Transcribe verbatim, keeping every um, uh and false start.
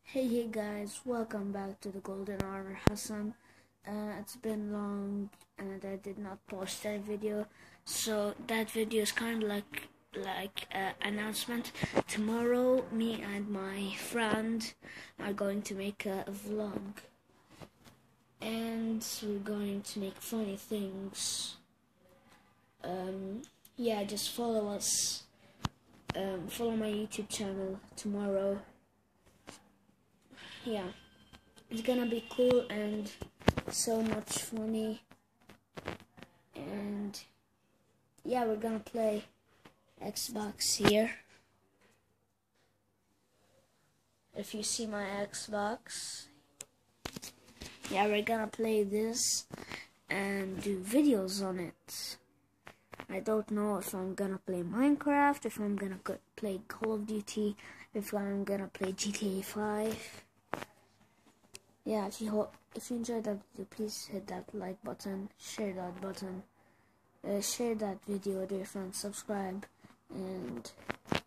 Hey hey guys, welcome back to the Golden Armor Hassan. Uh, it's been long and I did not post that video, so that video is kind of like like uh, announcement. Tomorrow, me and my friend are going to make a, a vlog, and we're going to make funny things. Um, yeah, just follow us. Um, follow my YouTube channel tomorrow. Yeah, it's gonna be cool and so much funny, and yeah, we're gonna play Xbox here. If you see my Xbox, yeah, we're gonna play this and do videos on it. I don't know if I'm gonna play Minecraft, if I'm gonna play Call of Duty, if I'm gonna play G T A five. Yeah, if you if you enjoyed that video, please hit that like button, share that button, uh, share that video with your friends, subscribe, and